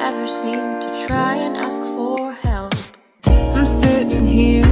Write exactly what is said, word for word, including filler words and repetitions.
ever seem to try and ask for help. I'm sitting here